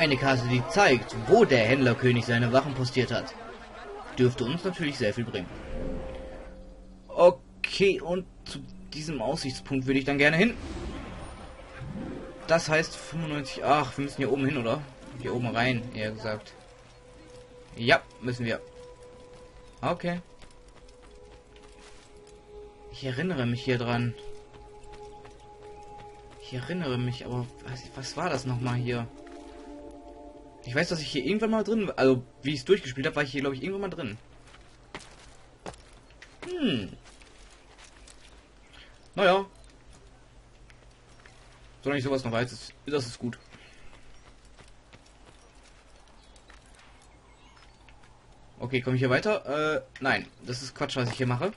Eine Karte, die zeigt, wo der Händlerkönig seine Wachen postiert hat. Dürfte uns natürlich sehr viel bringen. Okay, und zu diesem Aussichtspunkt würde ich dann gerne hin. Das heißt 95... Ach, wir müssen hier oben hin, oder? Hier oben rein, eher gesagt. Ja, müssen wir. Okay. Ich erinnere mich hier dran. Ich erinnere mich, aber was war das nochmal hier? Ich weiß, dass ich hier irgendwann mal drin war. Also, wie ich es durchgespielt habe, war ich hier, glaube ich, irgendwann mal drin. Naja. Solange ich sowas noch weiß, das ist gut. Okay, komme ich hier weiter? Nein, das ist Quatsch, was ich hier mache.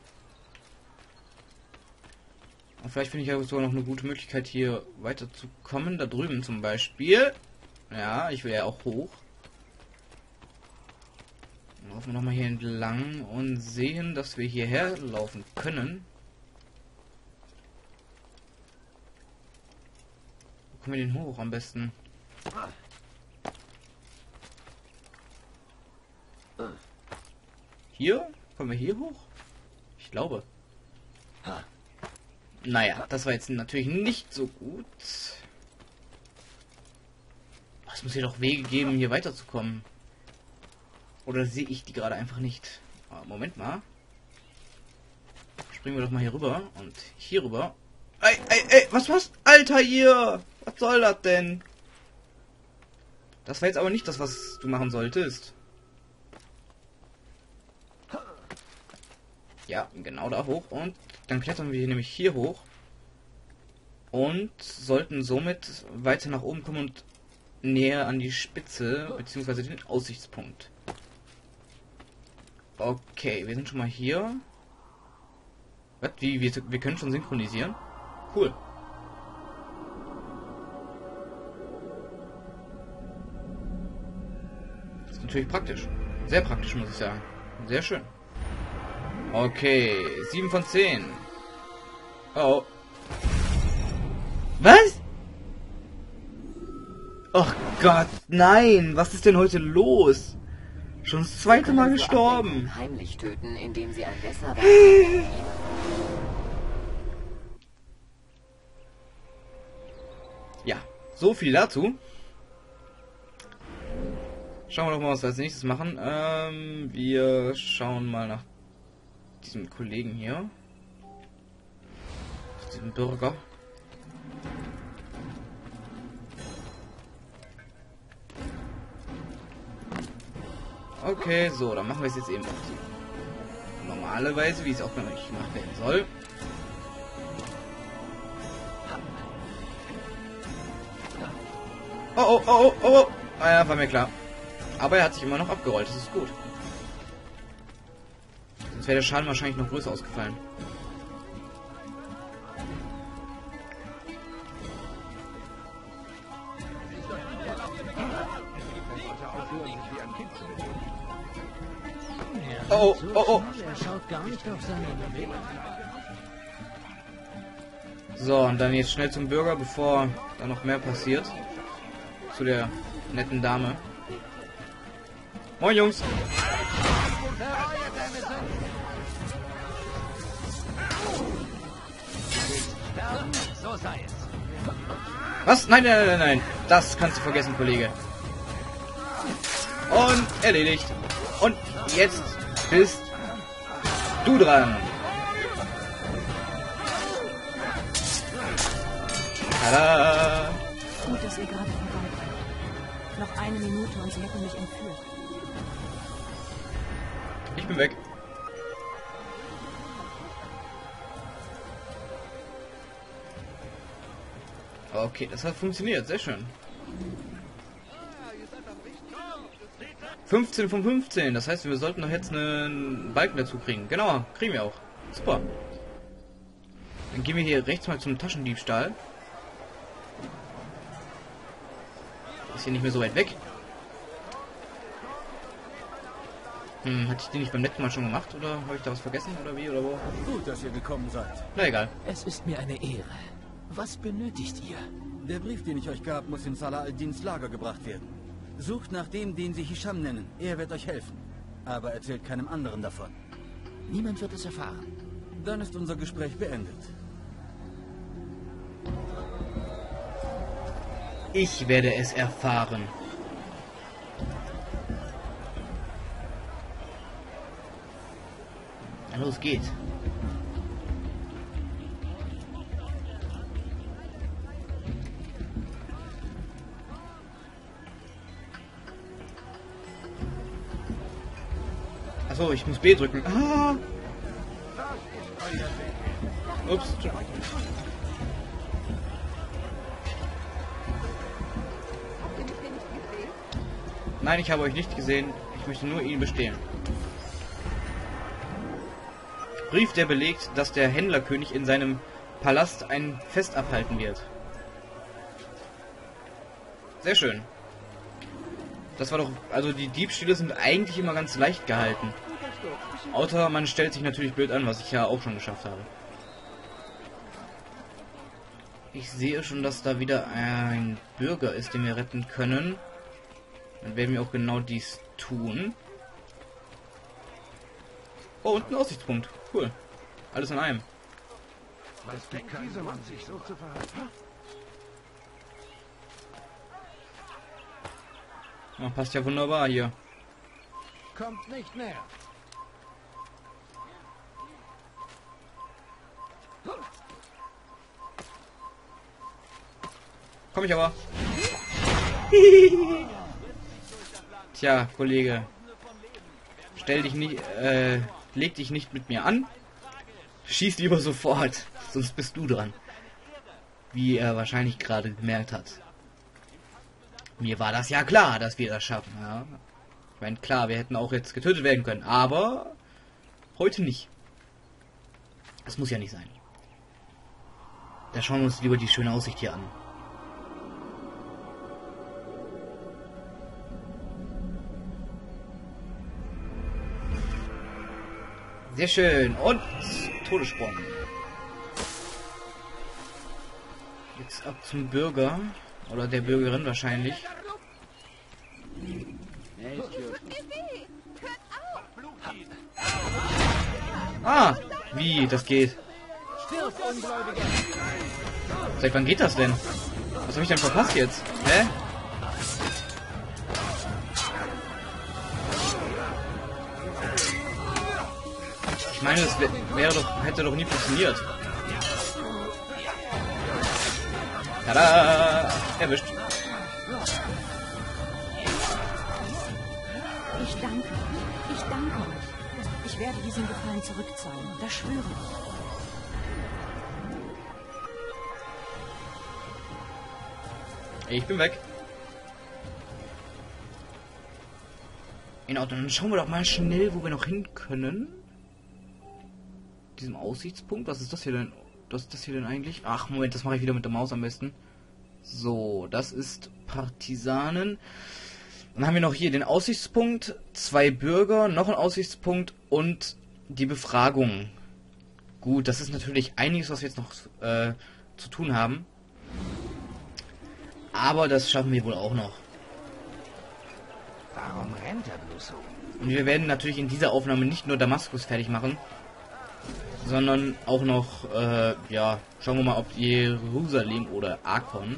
Und vielleicht finde ich ja sogar noch eine gute Möglichkeit, hier weiterzukommen. Da drüben zum Beispiel. Ja, ich will ja auch hoch. Dann laufen wir nochmal hier entlang und sehen, dass wir hierher laufen können. Wo kommen wir denn hoch am besten? Hier? Kommen wir hier hoch? Ich glaube. Naja, das war jetzt natürlich nicht so gut. Es muss hier doch Wege geben, hier weiterzukommen. Oder sehe ich die gerade einfach nicht? Oh, Moment mal. Springen wir doch mal hier rüber und hier rüber. Ey, was? Alter, hier! Was soll das denn? Das war jetzt aber nicht das, was du machen solltest. Ja, genau da hoch. Und dann klettern wir hier nämlich hier hoch. Und sollten somit weiter nach oben kommen und näher an die Spitze, beziehungsweise den Aussichtspunkt. Okay, wir sind schon mal hier. Was? Wie? Wir können schon synchronisieren? Cool. Das ist natürlich praktisch. Sehr praktisch, muss ich sagen. Sehr schön. Okay, 7 von 10. Oh. Was? Oh Gott, nein! Was ist denn heute los? Schon das zweite Mal gestorben. Heimlich töten, indem sie ein Messer Ja, so viel dazu. Schauen wir doch mal, was wir als nächstes machen. Wir schauen mal nach diesem Kollegen hier. Diesem Bürger. Okay, so, dann machen wir es jetzt eben auf die normale Weise, wie es auch noch nicht gemacht werden soll. Oh. Ah ja, war mir klar. Aber er hat sich immer noch abgerollt, das ist gut. Sonst wäre der Schaden wahrscheinlich noch größer ausgefallen. Oh. So, und dann jetzt schnell zum Bürger, bevor da noch mehr passiert. Zu der netten Dame. Moin, Jungs. Was? Nein. Das kannst du vergessen, Kollege. Und erledigt. Und jetzt bist du dran. Tada! Gut, dass ihr gerade vorbei seid. Noch eine Minute und sie hätten mich entführt. Ich bin weg. Okay, das hat funktioniert. Sehr schön. 15 von 15. Das heißt, wir sollten doch jetzt einen Balken dazu kriegen. Genau, kriegen wir auch. Super. Dann gehen wir hier rechts mal zum Taschendiebstahl. Ist hier nicht mehr so weit weg. Hatte ich den nicht beim letzten Mal schon gemacht? Oder habe ich da was vergessen? Oder wie? Oder wo? Gut, dass ihr gekommen seid. Na egal. Es ist mir eine Ehre. Was benötigt ihr? Der Brief, den ich euch gab, muss in Salah al-Dins Lager gebracht werden. Sucht nach dem, den Sie Hisham nennen. Er wird euch helfen. Aber erzählt keinem anderen davon. Niemand wird es erfahren. Dann ist unser Gespräch beendet. Ich werde es erfahren. Na los, geht. Achso, ich muss B drücken. Ah. Ups. Nein, ich habe euch nicht gesehen. Ich möchte nur ihn bestehlen. Brief, der belegt, dass der Händlerkönig in seinem Palast ein Fest abhalten wird. Sehr schön. Das war doch... Also die Diebstähle sind eigentlich immer ganz leicht gehalten. Außer man stellt sich natürlich blöd an, was ich ja auch schon geschafft habe. Ich sehe schon, dass da wieder ein Bürger ist, den wir retten können. Dann werden wir auch genau dies tun. Oh, und ein Aussichtspunkt. Cool. Alles in einem. Was denkt dieser Mann sich so zu verhalten? Oh, passt ja wunderbar hier. Kommt nicht näher. Komm ich aber. Tja, Kollege. Stell dich nicht, leg dich nicht mit mir an. Schieß lieber sofort, sonst bist du dran. Wie er wahrscheinlich gerade gemerkt hat. Mir war das ja klar, dass wir das schaffen. Ja. Ich meine, klar, wir hätten auch jetzt getötet werden können, aber heute nicht. Das muss ja nicht sein. Da schauen wir uns lieber die schöne Aussicht hier an. Sehr schön. Und Todessprung. Jetzt ab zum Bürger. Oder der Bürgerin wahrscheinlich. Ah, wie, das geht. Seit wann geht das denn? Was habe ich denn verpasst jetzt? Hä? Ich meine, das hätte doch nie funktioniert. Tada! Erwischt. Ich danke. Ich danke euch. Ich werde diesen Gefallen zurückzahlen. Das schwöre ich. Ich bin weg. In Ordnung, dann schauen wir doch mal schnell, wo wir noch hin können. Diesem Aussichtspunkt. Was ist das hier denn? Was ist das hier denn eigentlich? Ach, Moment, das mache ich wieder mit der Maus am besten. So, das ist Partisanen. Dann haben wir noch hier den Aussichtspunkt, 2 Bürger, noch ein Aussichtspunkt und die Befragung. Gut, das ist natürlich einiges, was wir jetzt noch zu tun haben. Aber das schaffen wir wohl auch noch. Warum rennt er bloß so? Und wir werden natürlich in dieser Aufnahme nicht nur Damaskus fertig machen, sondern auch noch, ja, schauen wir mal, ob Jerusalem oder Arkon.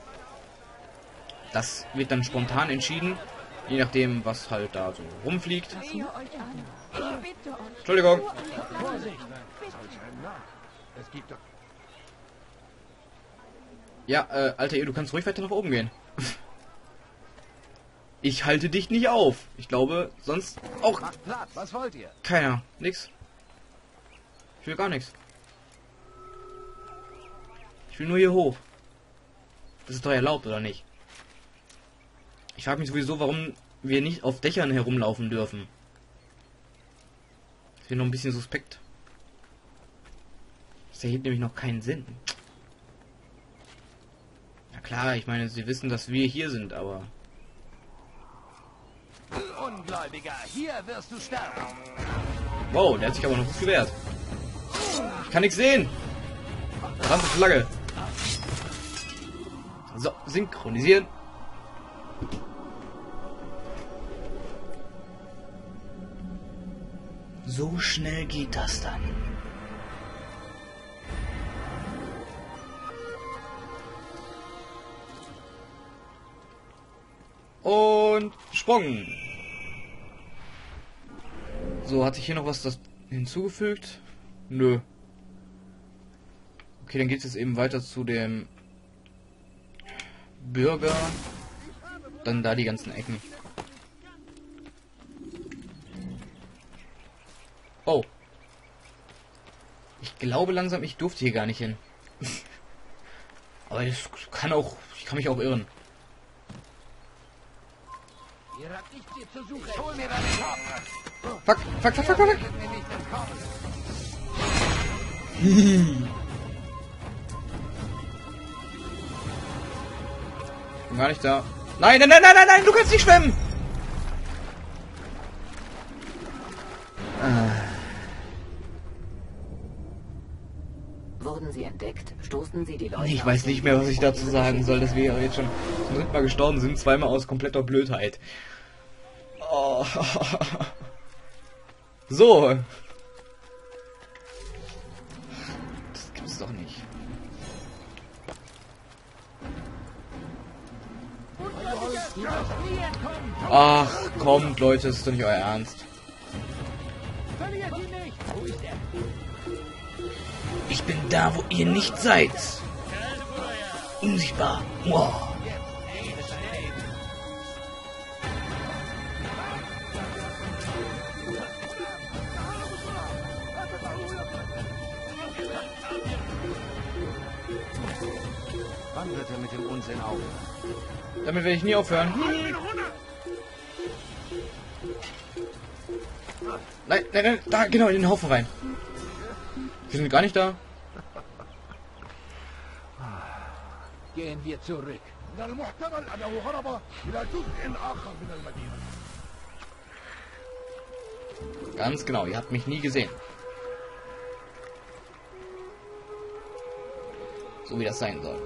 Das wird dann spontan entschieden, je nachdem, was halt da so rumfliegt. Entschuldigung. Vorsicht! Es gibt doch... Ja, Alter, du kannst ruhig weiter nach oben gehen. Ich halte dich nicht auf. Ich glaube, sonst auch Macht Platz! Was wollt ihr? keiner. Nix. Ich will gar nichts. Ich will nur hier hoch. Das ist doch erlaubt, oder nicht? Ich frage mich sowieso, warum wir nicht auf Dächern herumlaufen dürfen. Das wäre noch ein bisschen suspekt. Das ergibt nämlich noch keinen Sinn. Na klar, ich meine, sie wissen, dass wir hier sind, aber... Ungläubiger, hier wirst du sterben! Wow, der hat sich aber noch gut gewehrt. Ich kann nichts sehen. Verdammte Flagge. So, synchronisieren. So schnell geht das dann. Und Sprung. So, hat sich hier noch was hinzugefügt? Nö. Okay, dann geht es jetzt eben weiter zu dem Bürger. Dann da die ganzen Ecken. Oh. Ich glaube langsam, ich durfte hier gar nicht hin. Aber das kann auch, ich kann mich auch irren. Fuck, fuck, fuck, fuck, fuck. Bin gar nicht da. Nein, nein, nein, nein, nein, nein, du kannst nicht schwimmen! Wurden Sie entdeckt? Stoßen Sie die Leute Ich weiß aus nicht dem mehr, Weg, was ich wo dazu Ihre sagen soll, Hilfe dass wir jetzt schon zum dritten Mal gestorben sind, zweimal aus kompletter Blödheit. Oh. So. Das gibt's doch nicht. Ach, kommt, Leute, das ist doch nicht euer Ernst. Ich bin da, wo ihr nicht seid. Unsichtbar. Wow. Wann wird er mit dem Unsinn auf? Damit werde ich nie aufhören. Nein, nein, nein, da, genau, in den Haufen rein. Wir sind gar nicht da. Gehen wir zurück. Ganz genau, ihr habt mich nie gesehen. So wie das sein soll.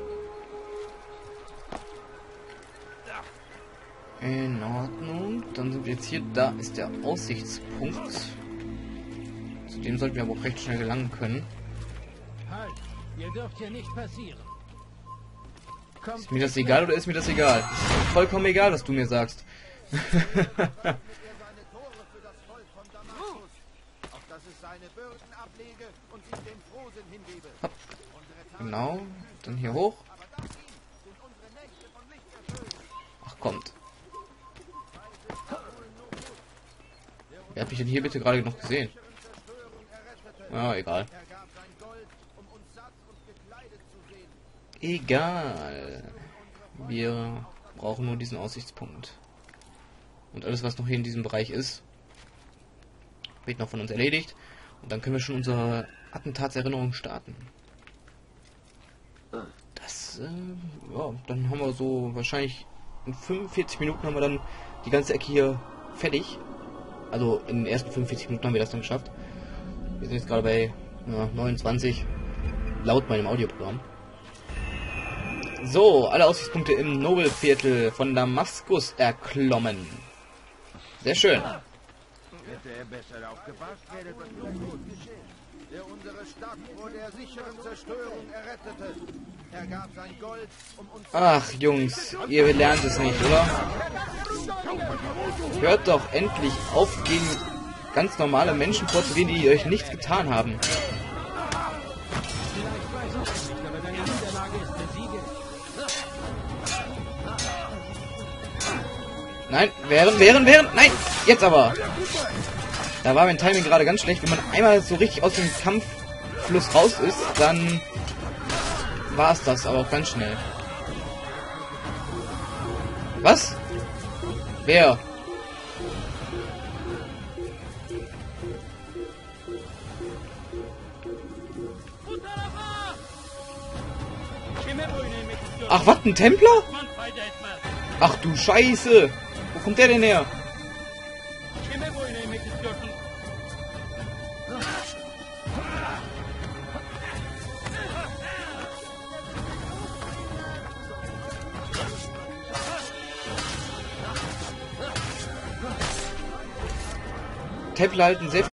In Ordnung. Dann sind wir jetzt hier. Da ist der Aussichtspunkt. Zu dem sollten wir aber auch recht schnell gelangen können. Halt! Ihr dürft hier nicht passieren. Ist mir das egal oder ist mir das egal? Ist vollkommen egal, was du mir sagst. Hopp. Genau. Dann hier hoch. Ach, kommt. Wer hat mich denn hier bitte gerade noch gesehen? Ja, egal. Egal. Wir brauchen nur diesen Aussichtspunkt. Und alles, was noch hier in diesem Bereich ist, wird noch von uns erledigt. Und dann können wir schon unsere Attentatserinnerung starten. Das, ja, dann haben wir so wahrscheinlich in 45 Minuten haben wir dann die ganze Ecke hier fertig. Also in den ersten 45 Minuten haben wir das dann geschafft. Wir sind jetzt gerade bei 29 laut meinem Audioprogramm. So, alle Aussichtspunkte im Nobelviertel von Damaskus erklommen. Sehr schön. Hätte er besser aufgepasst, wäre das nur gut geschehen. Der unsere Stadt vor der sicheren Zerstörung errettete. Er gab sein Gold, um uns... Ach, Jungs, ihr lernt es nicht, oder? Hört doch endlich auf, gegen ganz normale Menschen vorzugehen, die euch nichts getan haben. Nein, wären, nein, jetzt aber. Da war mein Timing gerade ganz schlecht. Wenn man einmal so richtig aus dem Kampffluss raus ist, dann war es das, aber auch ganz schnell. Was? Wer? Ach, was, ein Templer? Ach du Scheiße! Wo kommt der denn her? Templer halten sehr